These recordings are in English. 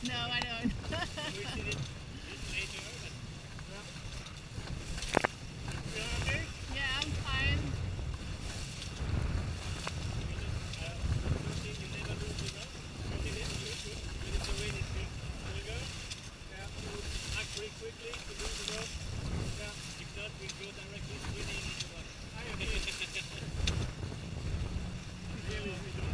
No, I don't. We see it later, but You're okay? Yeah, I'm fine. first thing you never lose the rope. Rotate it, good. Even if the wind is stronger, act very quickly to lose the rope. If not, we go directly swimming into the water. Really, we don't.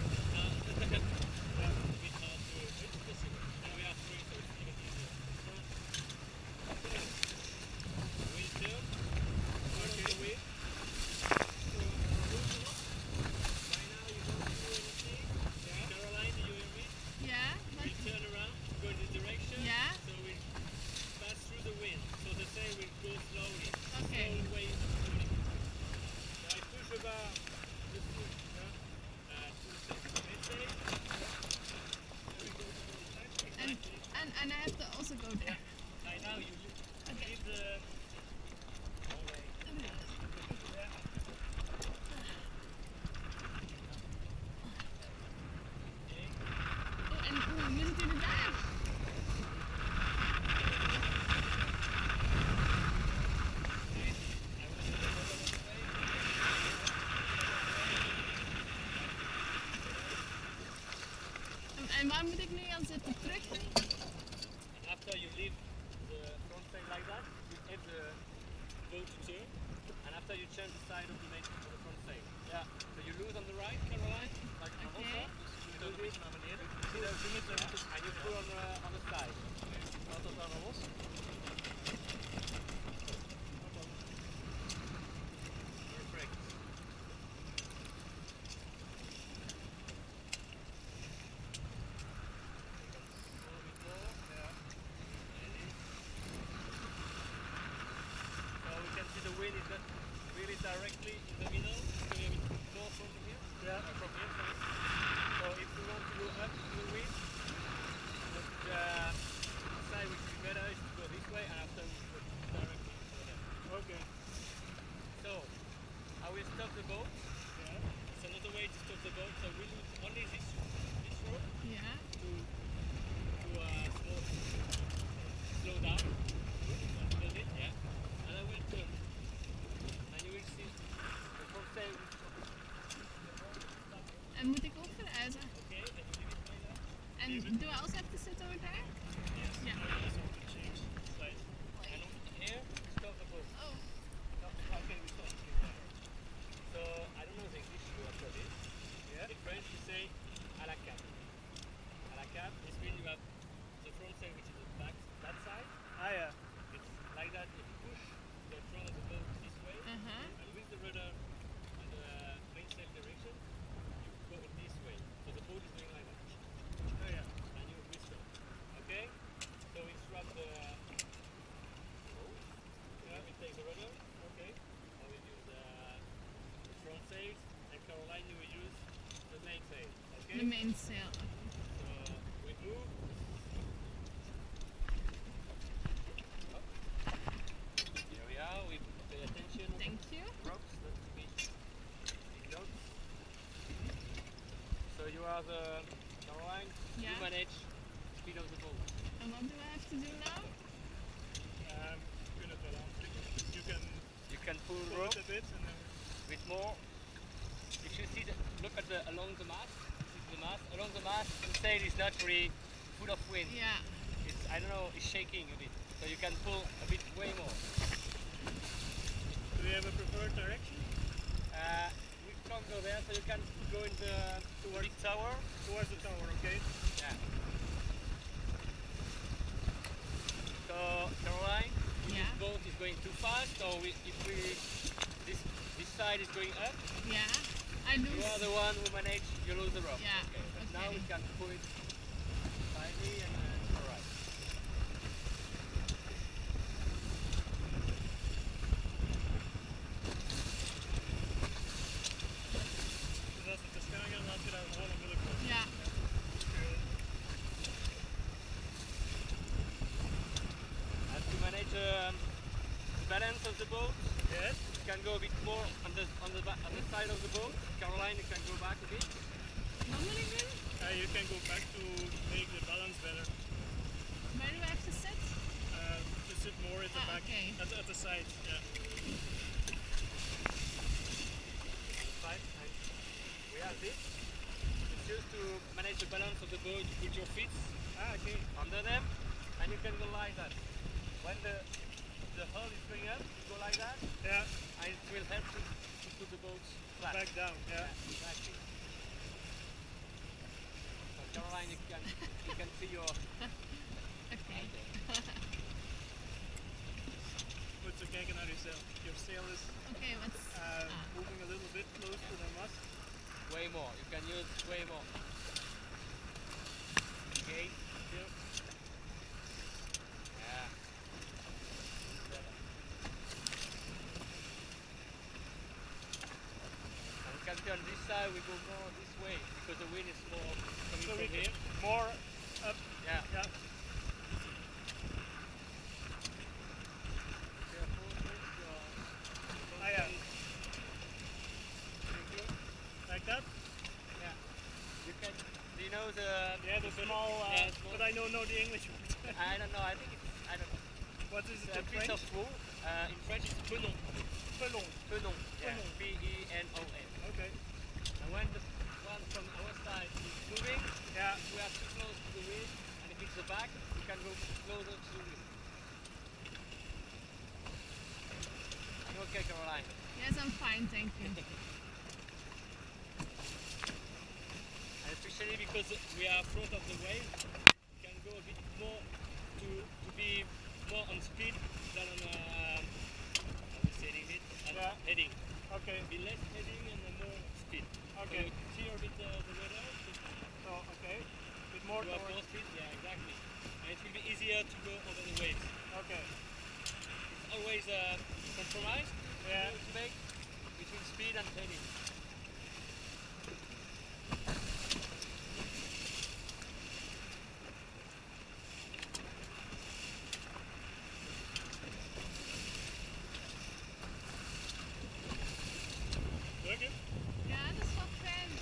Yeah, but yeah. Okay. And I have to also go there. Okay. Oh, en hoe moet het inderdaad? En waar moet ik nu aan zitten? Terug? After you leave the front sail like that, you have the boat to turn, and after you change the side of the main of the front sail. Yeah. So you lose on the right, Caroline, like on the Okay. You lose it, and you pull on the side. Laat dat dan los. Perfect. So we can see the wind is not really directly in the middle, so we have it more from here. From here, sorry. So if we want to go up to the wind, the side which is better is to go this way, and after we go directly over there. Okay. So I will stop the boat. It's another way to stop the boat. So we use only this rope Yeah. to slow down. Hold it, yeah. And I will turn. And you will see the front sail. En moet ik ook verhuizen? Okay, then you leave it like that. En do I also have to sit over there? Yes. Yeah. So to change side. And here, stop the boat. Oh. How can we stop it? So I don't know the English word for this. In French you say à la cape. À la cape, this means you have the front sail which is the back that side. Ah, yeah. It's like that. If you push the front of the boat this way, Uh-huh. and with the rudder in the mainsail direction, you go this way. So the boat is going like that. Oh, yeah. And you stop. Okay? So we strap the boat. Yeah, we take the rudder. Okay. And we use the front sails, and Caroline will use the mainsail. Okay? The mainsail. So we move. Here we are. We pay attention. Thank you. Ropes, not to be big notes. So you are the Caroline. Yeah. You manage speed of the boat. And what do I have to do now? Kun het wel aanklikken. You can You can pull pull rope it a bit and then with more. If you see, look at along the mast. See the mast. Along the mast, the sail is not really full of wind. Yeah. It's, I don't know, it's shaking a bit. So you can pull a bit way more. do we have a preferred direction? We can't go there, so you can go in the big tower. Towards the tower, okay? Yeah. So Caroline, Yeah. this boat is going too fast. So this side is going up. Yeah. I You lose. are the one who manage. You lose the rope. Yeah, Okay. But now okay. we can pull it slightly and all right. Dus als het te snel gaat, laat je daar gewoon onmiddellijk op. Ja. And to manage the balance of the boat, Yes? you can go a bit more on the side of the boat. Caroline, you can go back a bit. Wat moet ik doen? You can go back to make the balance better. Where do I have to sit? To sit more at the back, okay. at the side. Yeah. Fine. And we have this. It's used to manage the balance of the boat with your feet Okay. under them, and you can go like that. When the hull is going up, you go like that, Yeah. and it will help to put the boat flat. Back down. Yeah. Exactly. So Caroline, you can see your. Okay. Put the cake on your sail. Your sail is Okay, what's... moving a little bit close to the mast. Way more. You can use way more. Okay. Yeah. Yeah. And you can turn this side. We go more this way because the wind is more coming So from we can here. more up. Yeah. Yeah. Careful with your. Yeah. Like that. Yeah. You can. Do you know the? Yeah, the small. Yeah, small. But I don't know the English word. I don't know. I think it's. I don't know. What is it It's a in piece French? of wool. In French, it's penon. Pelon. Penon. Yeah. Penon. P-E-N-O-N. Okay. And when the one from our side is moving, Yeah. if we are too close to the wind, and if it's the back, we can go closer to the wind. You okay, Caroline? Yes, I'm fine, thank you. And especially because we are front of the wave, we can go a bit more to be more on speed than on Yeah. heading. Okay. Be less heading and more speed. Okay. So we steer a bit the weather. So okay. Bit more You have towards. more speed, yeah, exactly. And it will be easier to go over the waves. Okay. It's always a compromise Yeah. to make between speed and heading. Okay. Ja, dat is wel fijn.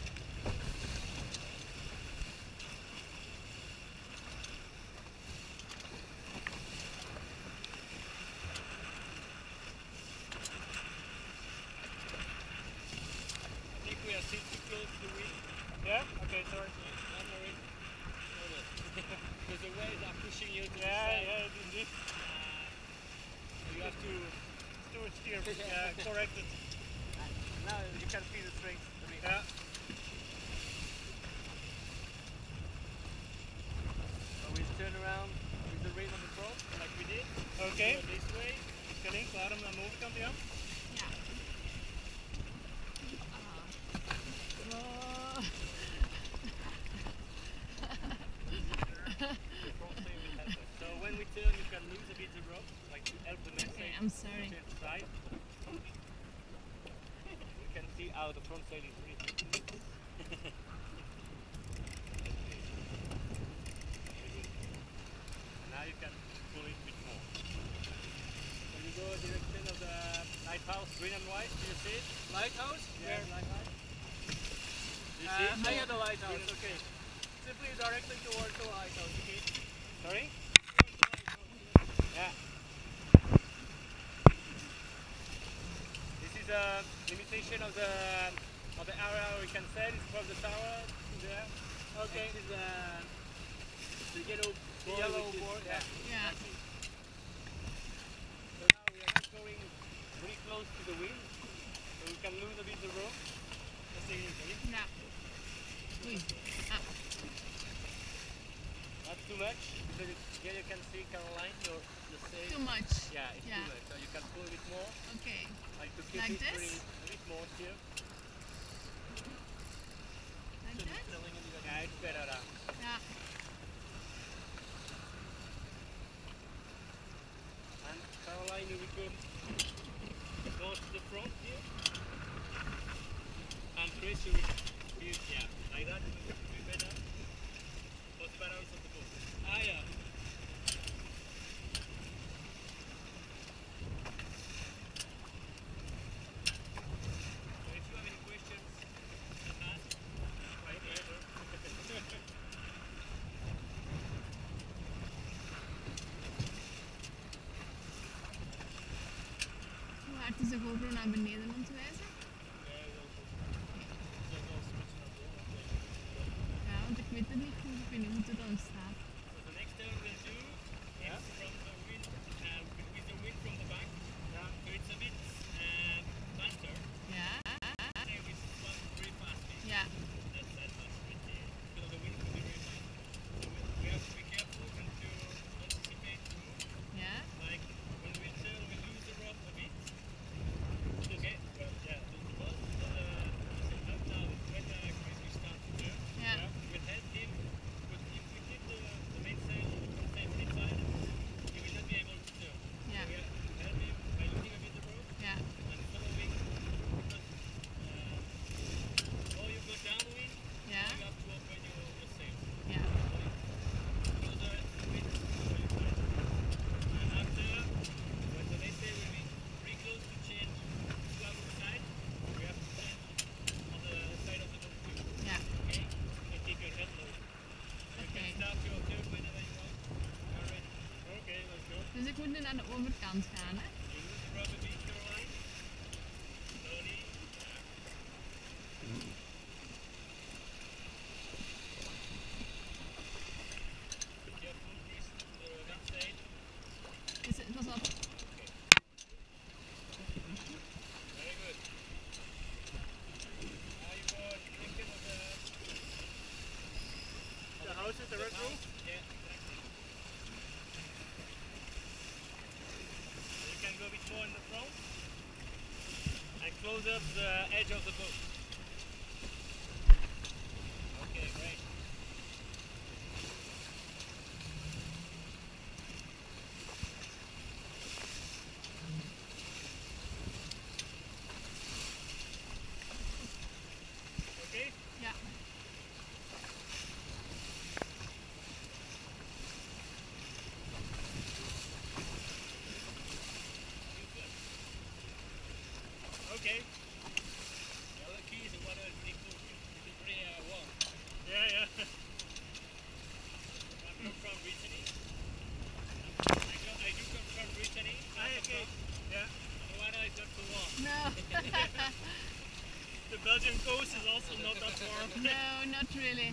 I think we are still too close to the wind. Yeah. Okay. Sorry. Not worried. Because the waves are pushing you to the Yeah. side. Yeah. Indeed. So you have to. Do it steer. Yeah. Correct it. Now you can feel the strength. I mean, Yeah. so we turn around with the rain on the front, like we did. Okay. Go this way. Scaling. Klaar om naar de overkant te gaan. Ja. Oh. The front sail will help us. So when we turn, you can lose a bit the rope, like to help the next Okay, sail I'm sorry. to the side. You can see how the front sail is really. And now you can pull it a bit more. When you go direction of the lighthouse, green and white, do you see it? Lighthouse. Yeah, lighthouse. Do you see it? I had the lighthouse. Green- Okay. Simply directly towards the lighthouse. Okay. Sorry? Yeah. This is a limitation of the area we can sail. It's from the tower to there. Okay. This is the yellow board. yellow which is- board, Yeah. So now we are not going really close to the wind, so we can lose a bit the rope. Just taking it easy. Ja. Oei. Ah. Not too much, because here you can see Caroline, the sail. Too much. Yeah, it's Yeah. too much. So you can pull a bit more, Okay. like to keep Like it this? really a bit more here. Like that? Yeah, it's better now. Ja. And Caroline, we come more to the front here. And Chris, you will be, yeah, like that. It will be better for the balance of the boat. Ah, yeah. So if you have any questions, ask right here. Zet dus de GoPro naar beneden om te wijzen? Ja, want ik weet het niet goed. Ik weet niet hoe het er dan staat. So the next turn we'll do is from the wind, with the wind from the back. So it's a bit faster. Ja, And we swung very fast. ja, That's much because the wind will be very fast. So we have to be careful and to anticipate the move. ja. Like when we turn, we lose the rope a bit. Okay, well, yeah, lose the rope. Up now, when Chris will start to turn, Ja. we'll help him. But if we keep the mainsail inside, he will not be able to turn. Ja. So we have to help him by losing a bit the rope Ja, and following. Because, or you go downwind, ja, or you have to open your sail. ja. Closer to the wind, or you find. And after, when the mainsail will be pretty close to change to our side, we have to change on the side of the boat too. Ja. Okay? And keep your head low. And you Okay. can start your turn whenever you want. You are ready. Okay, let's go. Dus ik moet nu naar de overkant gaan, hè? You lose the rubber beat, Caroline. Slowly. Be careful, Chris, to the left side. Dus het was al... Very good. Now you go thinking of The house with the red roof? Yeah, exactly. You can go a bit more in the front and close up the edge of the boat. Okay, great. Okay? Ja. Okay. The other key is the water is really cool. It's pretty warm. Yeah. I'm from Brittany. I do come from Brittany. Okay. Yeah. The water is not too warm. No. The Belgian coast is also not that warm. No, not really.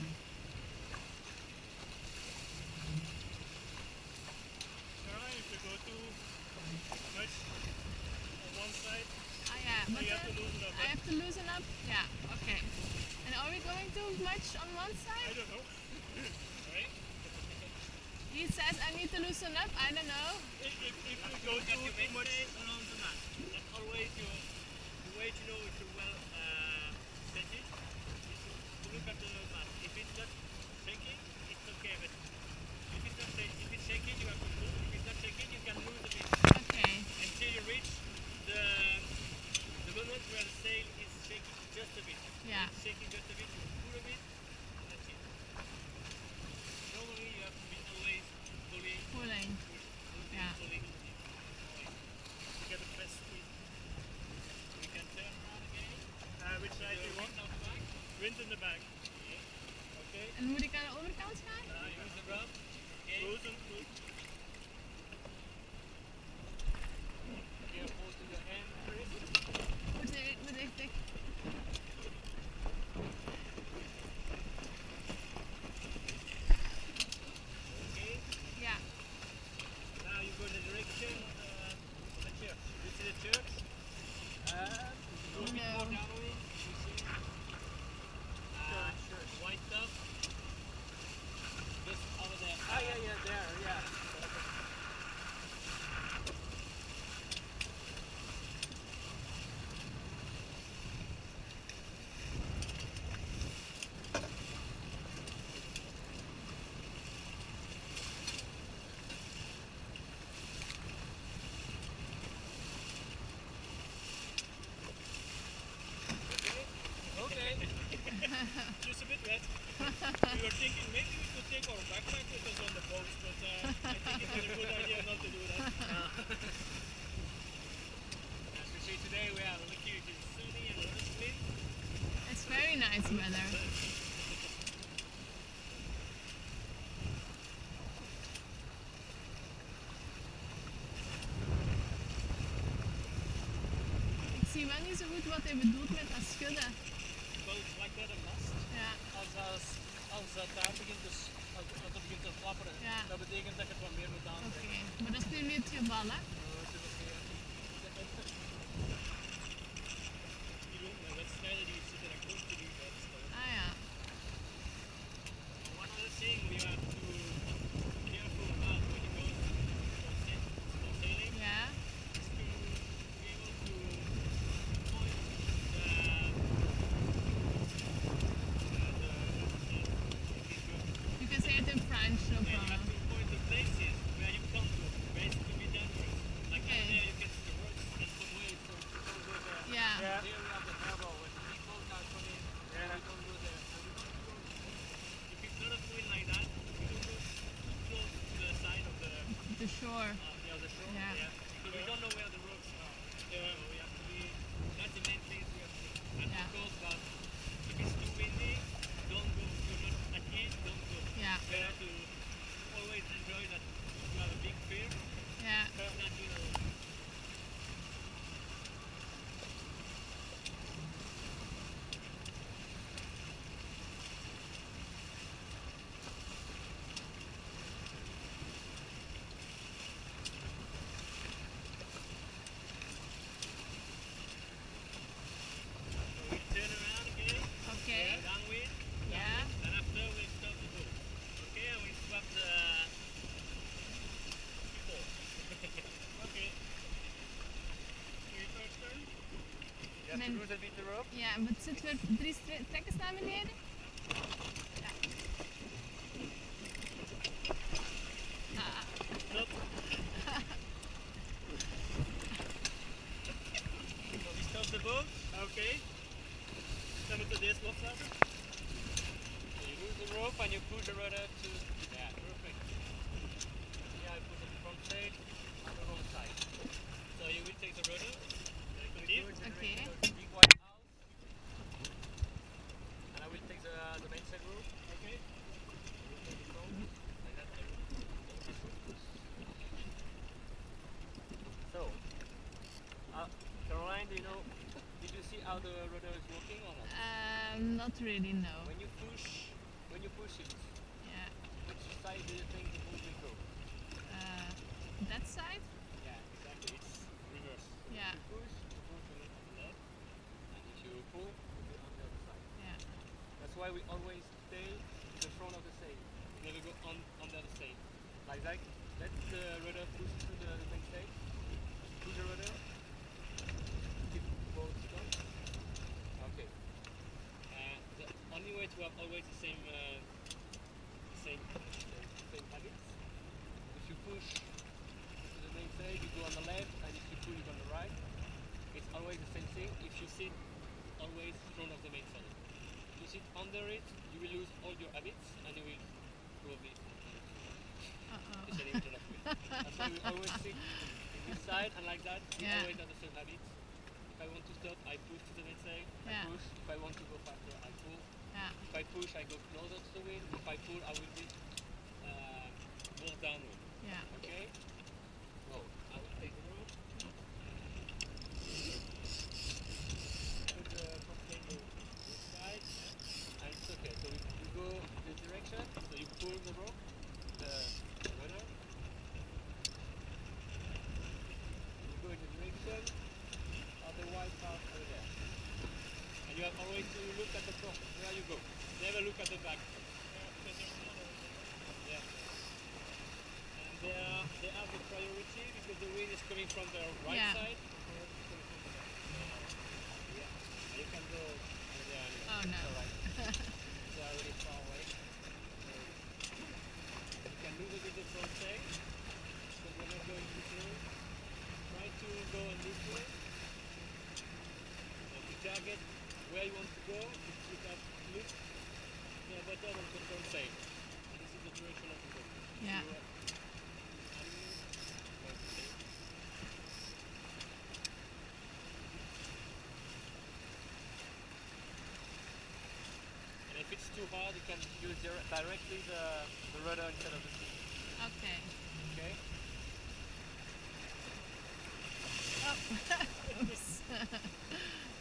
Caroline, if you go too much on one side, Ah ja, but you have to loosen up. I have to loosen up? Yeah, okay. And are we going too much on one I side? don't know. Right? He says I need to loosen up, I don't know. If we go Look at too your much, mainstay along the mat. That's always the way to know if you're well set it is to look at the mat. If it's not shaking, it's okay. But if it's shaking, you have to move. If it's not shaking, you can lose a bit Okay, until you reach the moment where the sail is shaking just a bit. yeah. It's shaking just a bit, you pull a bit, and that's it. Normally you have to be always pulling, Pulling. Yeah. pulling. to get the best speed. We can turn around again. Which side do you want? Wind out the back. Wind in the back. Okay. En moet ik aan de overkant niet zo goed wat hij bedoelt met dat schudden. Wel, lijkt net een mast. Ja, Als dat daar begint, dus als het begint te flapperen, Ja. dat betekent dat je het wat meer moet oké. aantrekken. Maar dat is nu niet het geval, hè? Het is oké. Die doen de wedstrijden die zitten er continu bij te stellen. Ah ja. One other thing we have to be careful about when you go for sailing Ja, is to be able to point the you can say it in French, no and you problem. have to point the places where you can't go, where it's to be dangerous. Like Okay. over there you get the rocks and some waves, so you don't go there. Yeah. Here we have the harbor where the big boats are coming, and we don't go there. And we don't go, if it's not a wind like that, we don't go too close to the side of the shore. the shore. Yeah. Because we don't know where the rocks are. So we have to be, that's the main thing we have to do. And Yeah. of course, but if it's too windy, don't go. If you're not at ease, don't go. Yeah, You have to always enjoy that you have a big fear, yeah. but not So we turn around again, Okay. downwind, Yeah. and after we stop the boat. Okay, and we swap the people. Okay. Sweeper turn. You have Then- to lose a bit the rope. Ja, maar het zit weer 3 trekkers naar beneden. Ja. Stop. So we stop the boat. Okay. Dan moeten we deze loslaten. So you lose the rope and you push the rudder to. Yeah, perfect. Yeah, I put the front sail on the wrong side. So you will take the rudder. Deep. Okay. Big white out. And I will take the mainsail rope. Okay. Like that. So, Caroline, do you know? Did you see how the rudder is working or not? Not really, no. When you push it, Yeah. which side do you think the boat will go? That side? Yeah, exactly. It's reverse. So Yeah. If you push, the boat will go on the left, and if you pull, it will go on the other side. Yeah. That's why we always stay in the front of the sail. We never go on the other sail. Like that. Let the rudder push through the main sail. Push the rudder. Keep the boat strong. Okay. The only way to have always the same habits. If you push to the main sail, you go on the left, and if you pull, you go on the right. It's always the same thing. If you sit always in front of the main sail. If you sit under it, you will lose all your habits, and you will probably Uh-oh. especially if you're not with. That's why we always sit in this side, and like that, we Yeah. always have the same habits. If I want to stop, I push to the main sail. Yeah. I push. If I want to go faster, I pull. Yeah. If I push, I go closer to the wind. If I pull, I will be more downwind. Yeah. Okay? So, I will take the rope. Put the container this side. And it's okay. So you go this direction. So you pull the rope, the rudder. You go in the direction of the white part over there. And you have always to look at the front. Where you go. Never look at the back. Yeah. And they have the priority because the wind is coming from the right Yeah. side. Yeah. And you can go over there. Oh no. Alright. They are really far away. So you can lose a bit the front sail because we're not going this way. Try to go on this way. And to target where you want to go, you can look the bottom of the front sail. And this is the direction of the boat. Yeah. And if it's too hard, you can use directly the rudder instead of the seat. Okay. Okay? Oops.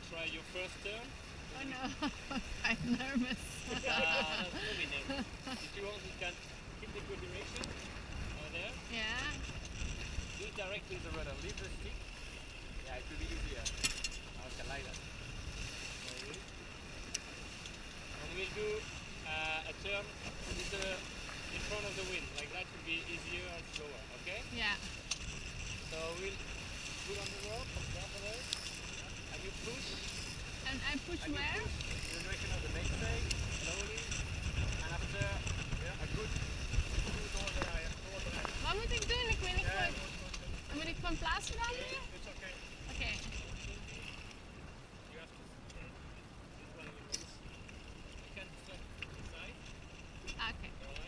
try your first turn. Oh no, I'm nervous. Don't be nervous. If you want, you can keep the good direction over there. Yeah. Do it directly with the rudder. Leave the stick. Yeah, it will be easier. Okay, like that. Very good. And we'll do a turn with the in front of the wind. Like that will be easier and slower. Okay? Yeah. So we'll put on the rope, carefully, and you push. And I push And you where? push in the direction of the mainstay, slowly, and after a good Wat moet ik doen? Ik weet niet wat. Moet ik van plaats veranderen? It's okay. Oké. you have to this one will move. You can stop inside, Ah, oké. alright?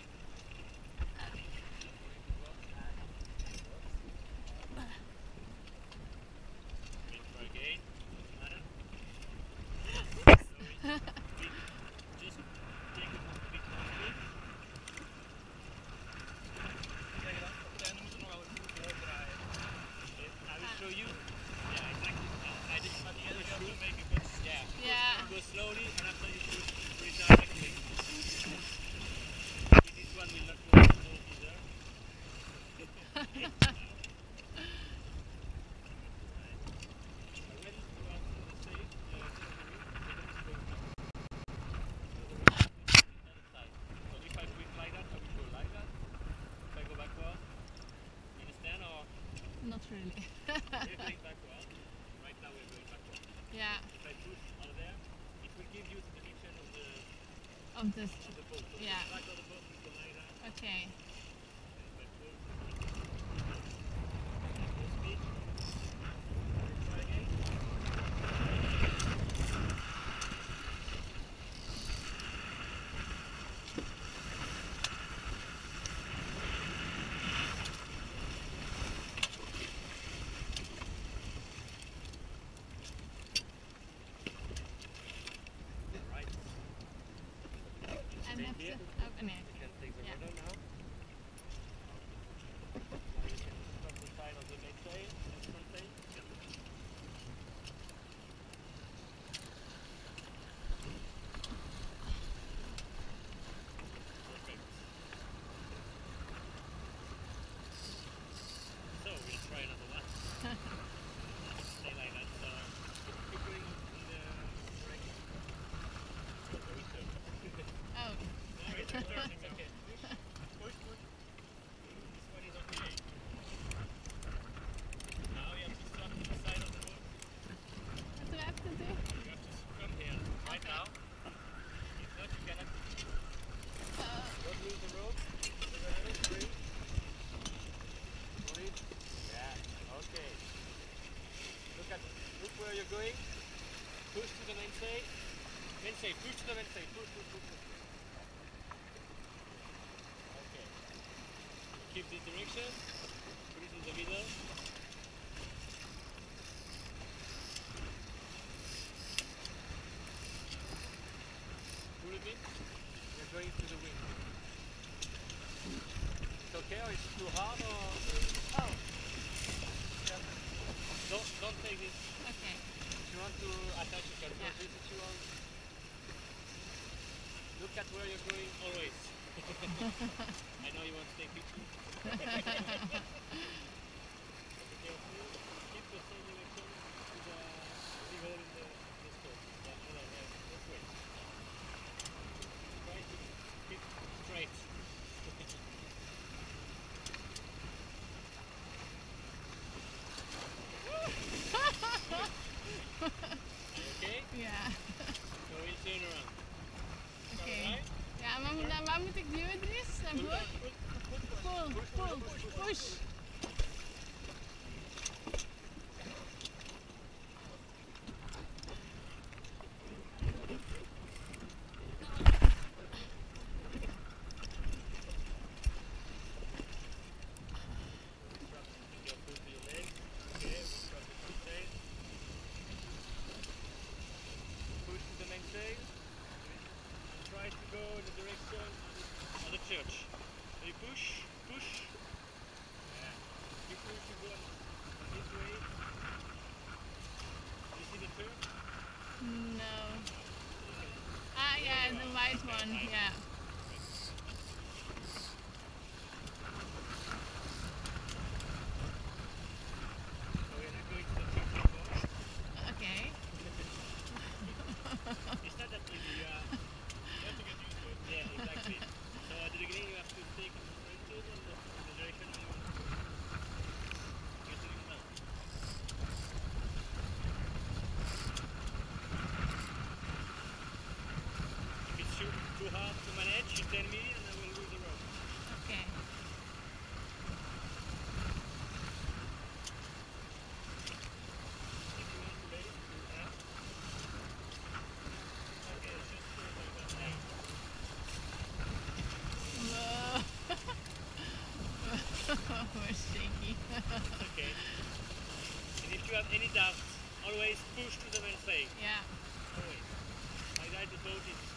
We'll try again, doesn't matter. Just take it a bit more speed. En dan moeten we nog wel een goed doordraaien. I will show you. Yeah, exactly. I did At the end push you have through. to make a good Yeah. Yeah. Go slowly and after you push directly. This one will not work so either. When you are to the safe, the side. So if I swing like that, I will go like that. If I go backward, you understand? Or Not really. we're going backward. Right now we're going backward. Yeah. If I push out there, it will give you the direction of the Of this. boat. So Yeah. the back of the boat will go like that. Okay. If I pull, full speed. Try again. Right. En Stay heb here. je. Oh, nee. You can take the Yeah. rudder now. Now you can stop the side of the mainsail and front sail. Perfect. So we'll try another one. Stay like that. So keep going in the direction. So we turn. Oh. No, it's turning. Okay. Push, push. This one is okay. Now you have to stop to the side of the boat. What do I have to do? You have to come here right Okay. now. If not, you cannot. Don't lose the rope. The rudder is free. Pull it. Yeah. Okay. Look where you're going. Push to the mainstay. Mainstay. Push to the mainstay. Push, push, push, push. Okay. Keep this direction. Put it in the middle. Pull a bit. You're going to the wind. It's okay or is it too hard or? Oh. Yeah. Don't take this. Okay. If you want to attach, you can Yeah. put this if you want. Look at where you're going always. I know you want to take pictures. Be careful. Keep the same direction to the hole in the stove. Yeah, no, this way. Try to keep straight. Okay? Ja. So we'll turn around. Oké. Alright? Ja, maar waar moet ik duwen, Dries? Naar boven? Pull, pull, push. Be careful to your legs. Okay, we'll start the front sail. Push to the mainsail. And try to go in the direction of the church. So you push, push. Yeah. You push, you go this way. You see the turn? No. Ah, yeah, the white one. Yeah. So we're not going to the church anymore. Okay. It's not that easy. You have to get used to it. Yeah, exactly. So at the beginning you have to take concentrated on the direction you want to go. You're doing well. If it's too hard to manage, you tell me and I will lose the road. Okay. If you want to let it, you have. Okay, just like that. Whoa. We're shaky. It's okay. And if you have any doubts, always push to the main sail. Yeah. Always. Like that the boat is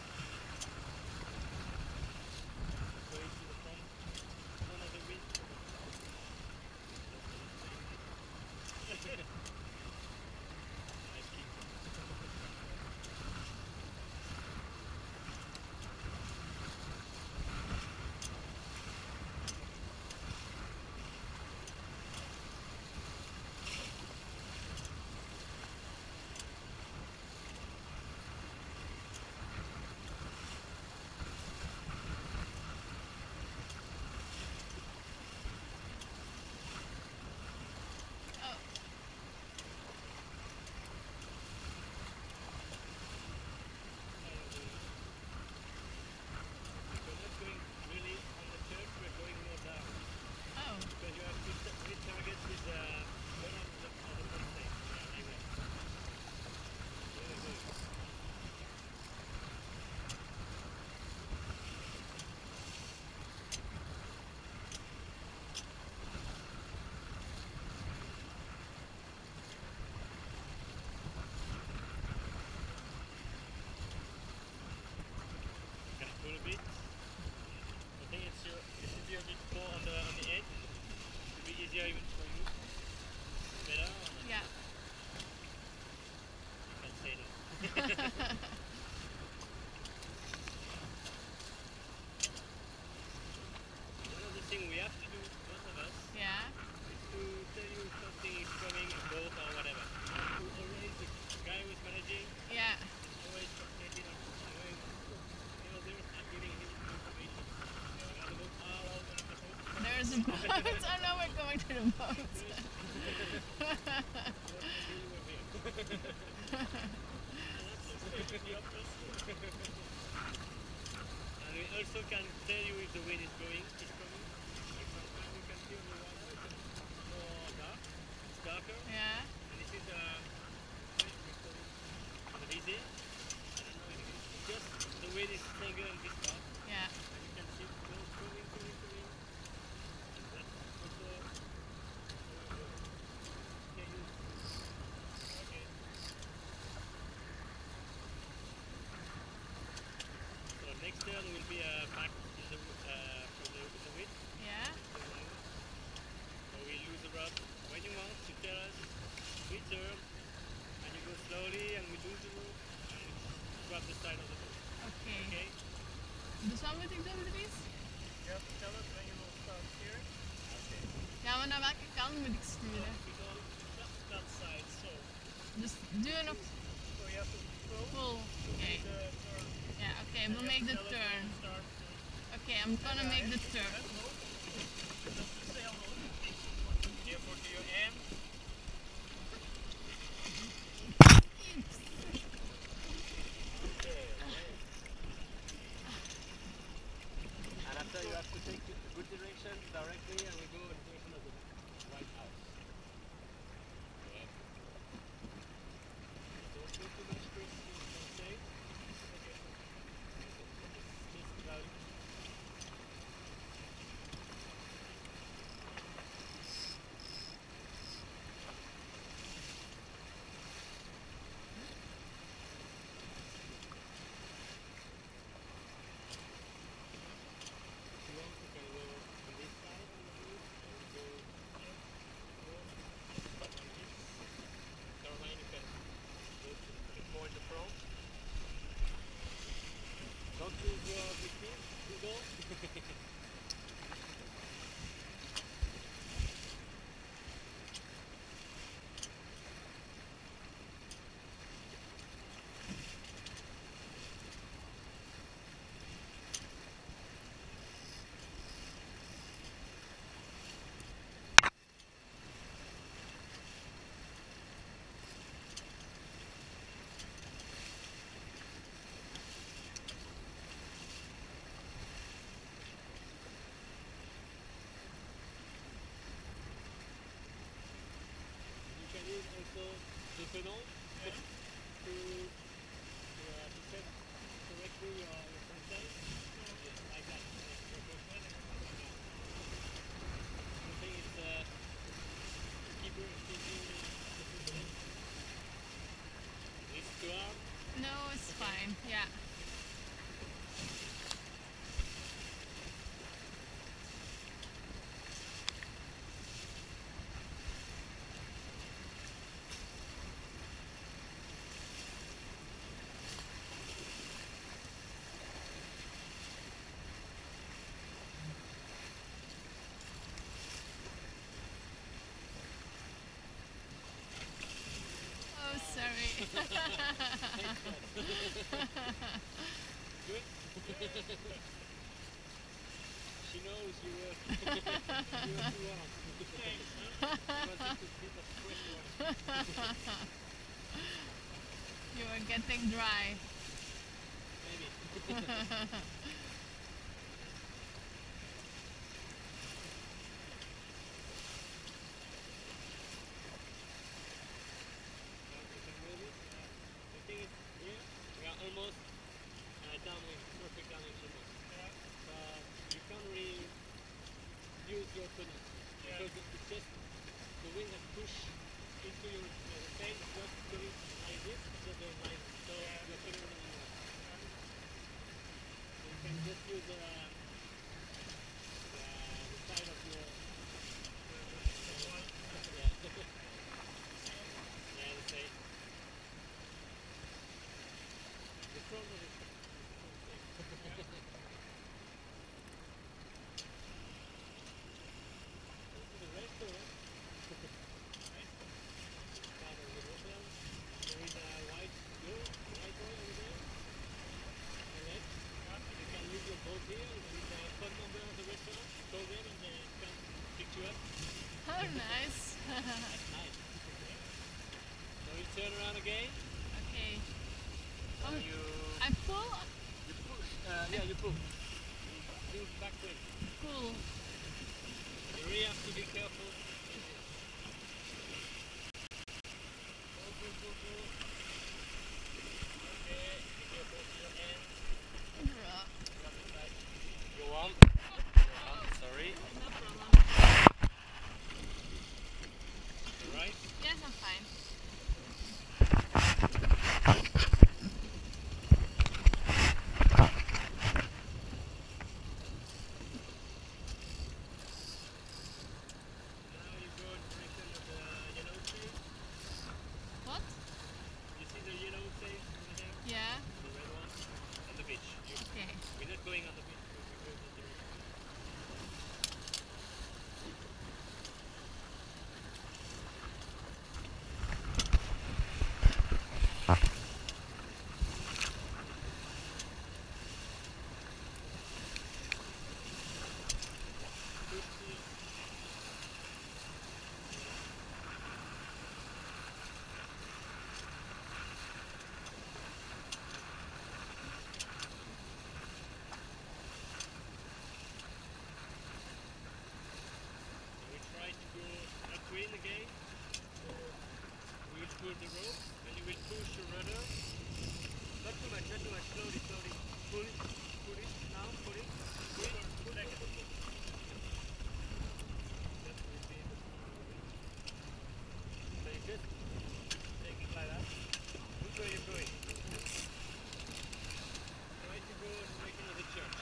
going to the front of the wind. Nice kick. Oh. We're not going really on the church, we're going more down. Oh. Because you have to hit target with one of the mistake. Like that. Very good. Can I pull a bit? I think it's easier a bit more on the edge. It will be easier even for you. Better? Or not? Yeah. You can say no. One of the things we have to do, both of us, Yeah. is to tell you if something is coming, a boat or whatever. To always, the guy who is managing, Yeah. always concentrated on knowing the others and giving him information. About the boat, all out on the boat. There's a boat. Oh no, we're going to the boat. What we were here. And we also can tell you if the wind is going, is coming. Like sometimes we can see on the water, it's more dark, it's darker. Yeah. And this is the easy. I don't know if it's just the wind is stronger in this part. Yeah. And you can see it goes coming. And that's also okay, okay. So next turn will be back in the with the wind. Yeah. So we lose the rod. When you want, you tell us, we turn, and you go slowly, and we lose the rope, and grab the side of the boat. Okay. Okay? Dus wat moet ik doen, Dries? You have to tell us when you will start steering. Okay. Ja, maar naar welke kant moet ik sturen? We go that side, so. Dus duwen op So you have to pull full. Okay. the turn. Yeah, okay, we'll make the Tell us when turn. you start. Okay, I'm gonna make the turn. Just the sail mode. Careful to your hand. And after you have to take a good direction directly, and we go in the direction of the White House. Yeah. Don't go too much, Chris. You can say. Okay. Just about. pedal to set correctly your front side. Yeah, like that. The thing is keep thinking the foot in. It's too hard. No, it's fine. Yeah. Oh, sorry. Good? She knows you were too warm. You are getting dry. Maybe. The thing is, here we are almost downwind, perfect downwind almost. So you can't really use your pedal because it's just the wind that push into your tail is just going like this, just going like this. So you're pedaling anymore. So you can just use the side of your yeah, the same. The front of it. The restaurant. Part of the hotel. There is a white door over there. On left. You can leave your boat here. There is a phone number of the restaurant. You call them and they come pick you up. Oh, nice. That's nice. So you turn around again. Okay. Oh, You I pull. push. Yeah, you pull. You do backward. Pull. You really have to be careful. Pull. Okay, be careful with your hand. Drop. Grab the side. Go on. Sorry. No problem. Alright. Yes, I'm fine. Now you go in direction of the yellow sail. What? You see the yellow sail over there? Yeah. The red one? On the beach. Okay. We're not going on the beach. We're going on the river. We try to go upwind again. So we will pull the rope and you will push the rudder. Not too much, slowly. Pull it now, pull it. That will be the so you just take it like that. Look where you're going. Try to go in the direction of the church.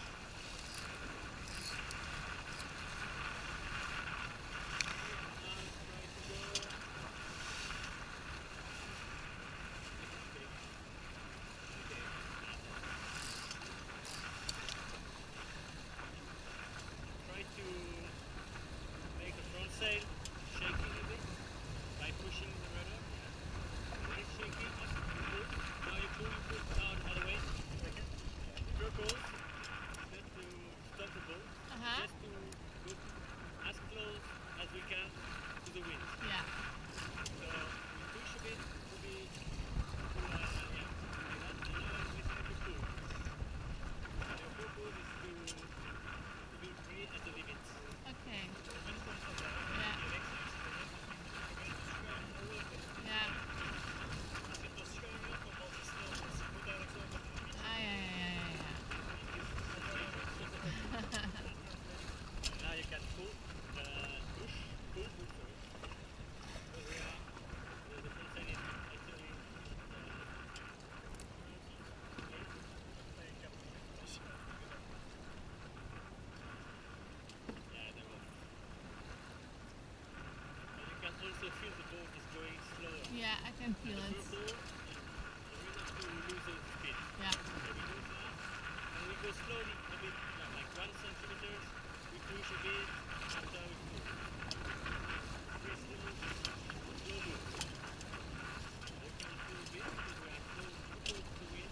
Yeah, I can feel The it. purple is the reason to lose the speed. Yeah. So we do that, and we go slowly a bit, like 1 centimeter. We push a bit, and then we pull. Very slow move. I can pull a bit because we are too close to the wind.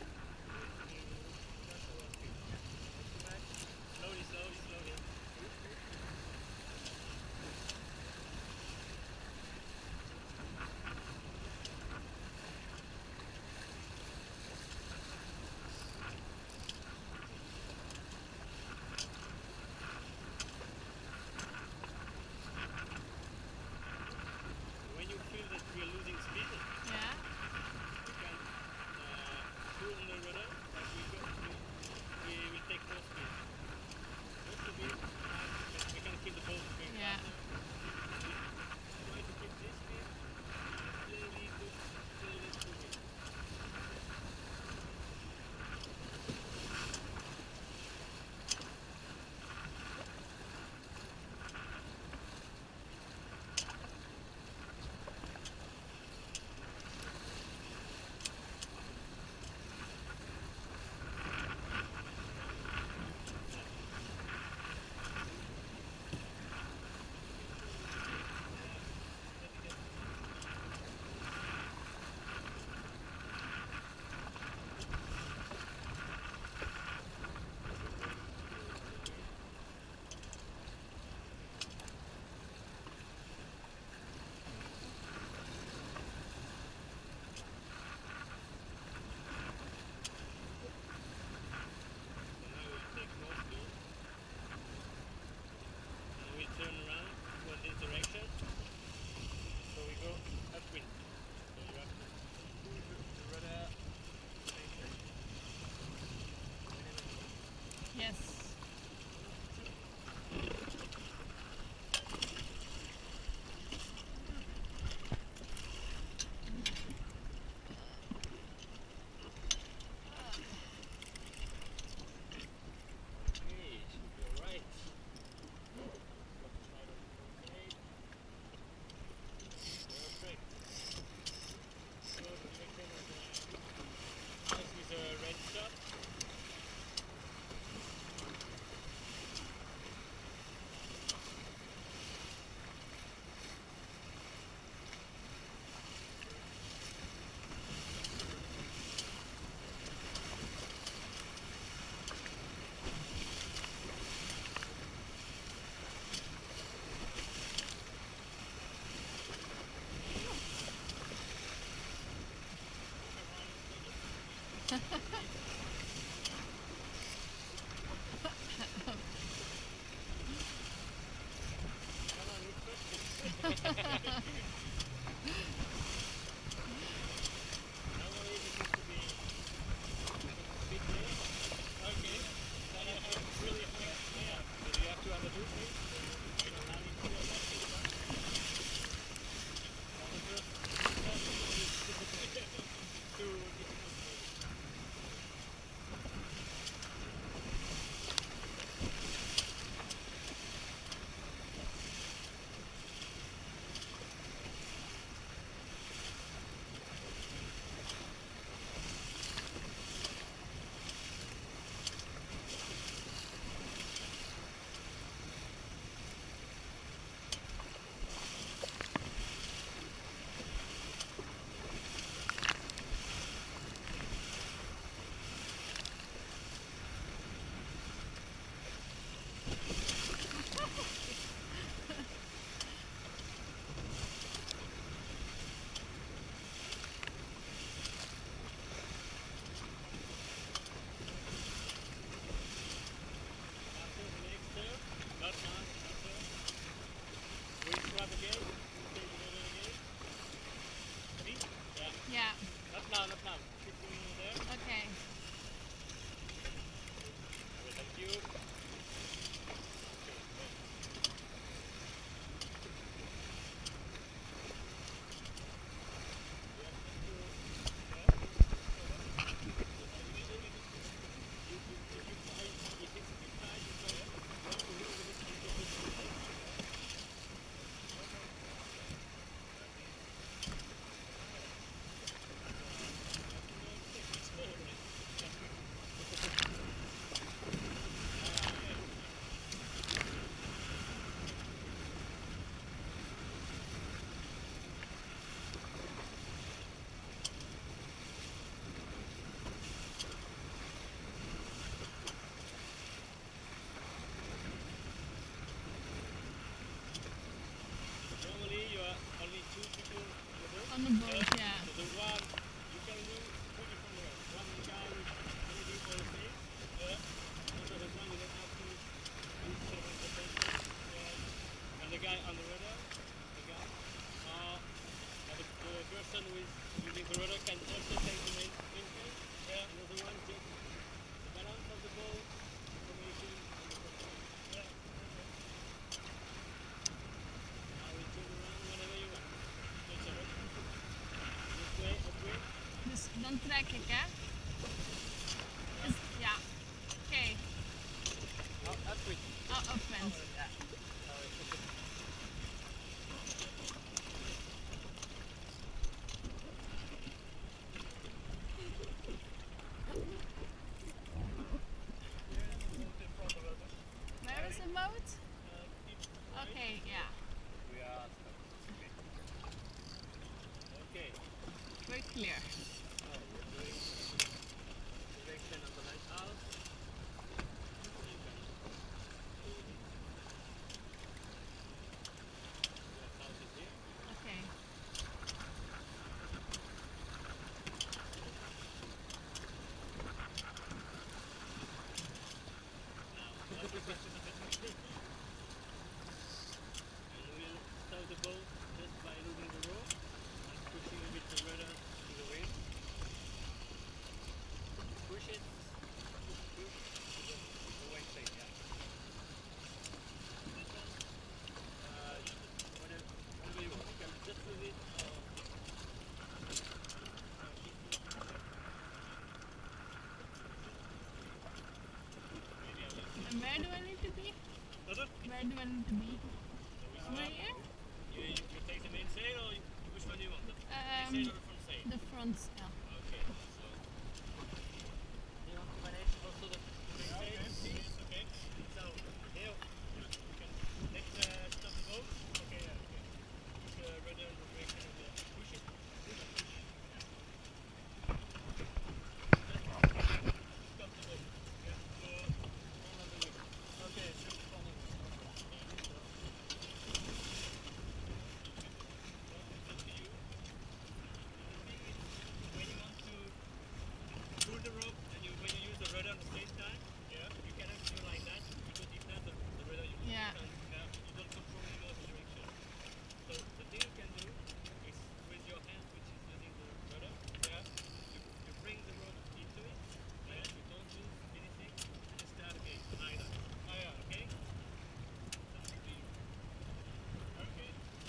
That's our speed. Not too much. Slowly, slowly, slowly. When you feel that we are losing speed, Yeah. you can pull on the rudder, like we will take more speed. Just a bit, we can keep the boat going Yeah. faster. Try to keep this speed, slowly push, slowly pull it. So now we'll take more speed, and we'll turn around towards this direction. So we go upwind. So you have to pull the rudder. Yes. Okay, should be alright. Perfect. So the direction of the is a red stop. Come on, look first. Normally this used to be a bit late. Okay. Then it's really quick. Yeah. But you have to have a loop. So now you feel that it's fun. On the first step, it's too difficult. After the next turn, not now, after. We swap again, we take the rudder again. Ready? Yeah. Yeah. Not now, not now. Keep going in there. Okay. I will help you. dan trek ik, hè? Dus, ja. Oké. Oh, upwind. Oh, upwind. Yeah. Where is the boat? Okay, yeah. We are okay. We're clear. Oh, we're doing direction of the lighthouse. Lighthouse is here. Okay. And we'll start the boat just by losing the rope and pushing a bit the rudder to the wind. Push it. Push to the white side, yeah. This one, whatever you want. You can just lose it or And where do I need to be? Pardon? Where do I need to be? Over here? You take the main sail or which one do you want? The main sail or the front sail? The front sail. Okay, so Do you want to manage also the main sail, please. Okay. So here you can take the stop the boat. Okay, yeah, okay. Push the rudder in the direction of the push it. Push and push. Stop the boat. Yeah. Go all of the way. Okay, just turning. It's up to you. When you want to pull the rope and when you use the rudder at the same time, yeah, you cannot do like that because if not the rudder you Yeah. you don't control the other direction. So the thing you can do is with your hand which is using the rudder, yeah, you bring the rope into it, yeah, you don't lose anything, and you start again, either. Oh yeah, okay? That's up to you. Okay.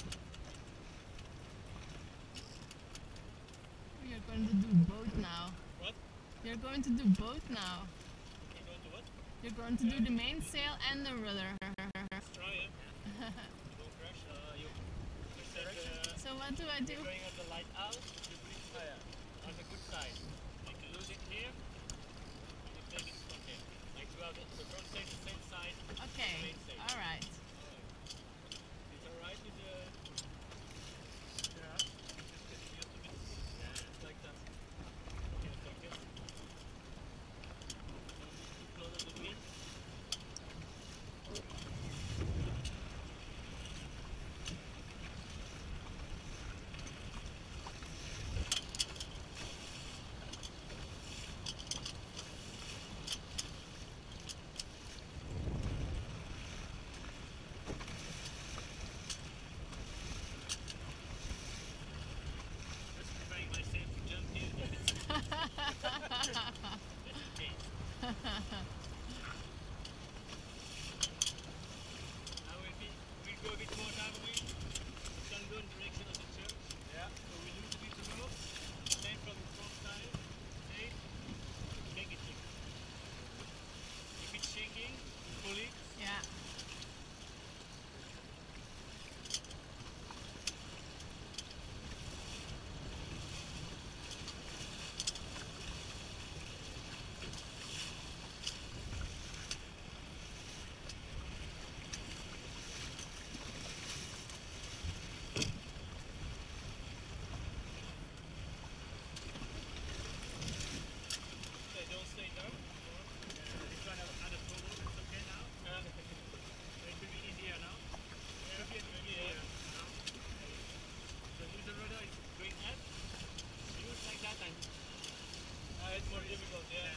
You're going to do both now. What? You're going to do both now. You go to what? You're going to do the mainsail and the rudder. Try it. Don't crash. You set So what do I do? going on the lighthouse, you bring on the good side. Like you lose it here, and you take it from here. Like you have the front side, the same side. Okay. Mainsail. All right. It's alright with the... Yeah. Yeah, it's like that. Okay, take it. Too close to the wind. Just preparing myself to jump in. Just in case. Now we'll go a bit more downwind. We can go in the direction of the church. Yeah. So we lose a bit of rope. Same from the front side. Okay. Take it here. If it's shaking, pull it. Yeah. Okay, don't stay down. This one had a trouble. It's okay now. It will be easier now. It will be easier now. The user rudder is going up. Use like that and it's more difficult, yeah.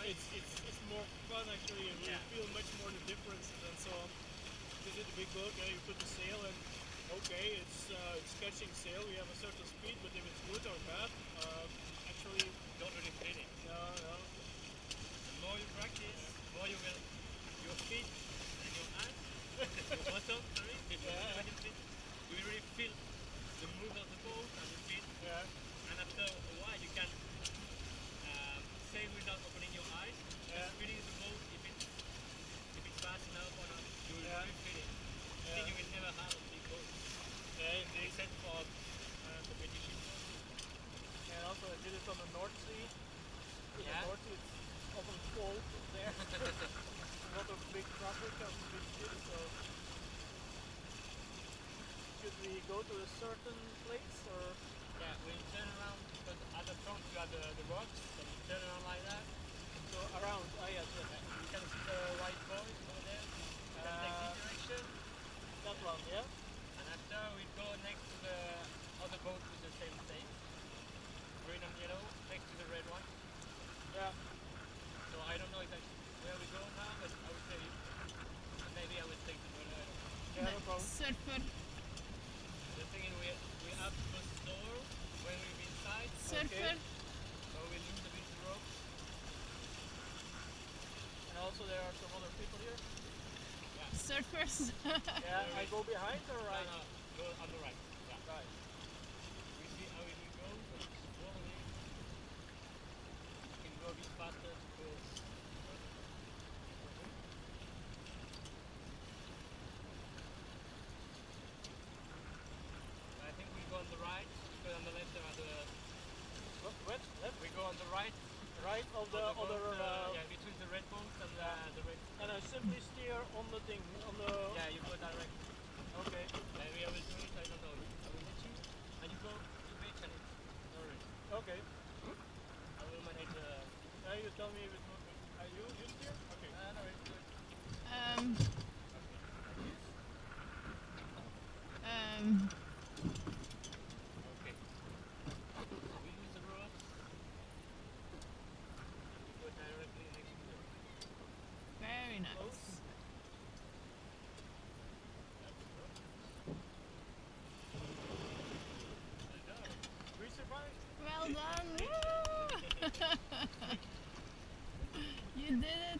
it's more fun actually, and you feel much more the difference. And then so this is the big boat. Yeah, you put the sail and okay, it's catching sail. We have a certain speed, but if it's good or bad, actually Don't really feel it. no. The more you practice, the more you will, your feet and your hands, your bottom, sorry, your feet, you will really feel the move of the boat and the feet. Yeah. And after a while, you can sail without opening your eyes, just feeling the boat if it's fast enough or not. You will really feel it. Thing you will never have on big boats. Yeah, indeed. Except for competition boats. And also I did it on the North Sea. In Yeah. the North Sea it's often cold there. A lot of big traffic and big ships, so should we go to a certain place or Yeah, when you turn around, because at the front you have the rocks, so you turn around like that. so around? Yes. You can see the white point over there. You can take this direction. That one, yeah? And after we go next to the other boat with the same thing. Green and yellow, next to the red one. Yeah. So I don't know exactly where we go now, but I will tell you. And maybe I will take the boat. I don't know. Yeah, no problem. Surfer. The thing is we have to go slower when we're inside, Surfer. so we lose a bit the rope. And also there are some other people here. Surfers. Yeah, I go behind or right? No, go on the right. Yeah. Right. We see how it will go, but slowly you can go a bit faster to go. I think we go on the right, because on the left there are the. West, left, We go on the right, right of the boat, other. yeah, between the red boat and the red. And I simply steer on the thing, on the. Yeah, you go direct. Okay. Maybe I will do it, I don't know. I will let you, and you go to beach and it's alright. Okay. I will manage Now you tell me if it's moving. Are you steer? Okay. no, it's good. Okay. We use the ropes. We go directly next to them. Very nice. We survived. Well done. Woo! You did it.